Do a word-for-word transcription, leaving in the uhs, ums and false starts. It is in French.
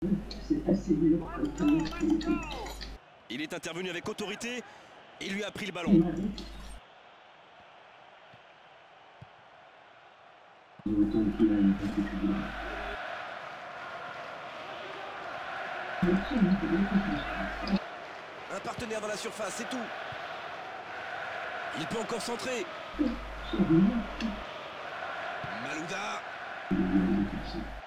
C'est assez dur. Il est intervenu avec autorité et lui a pris le ballon. Un partenaire dans la surface, c'est tout. Il peut encore centrer. Malouda.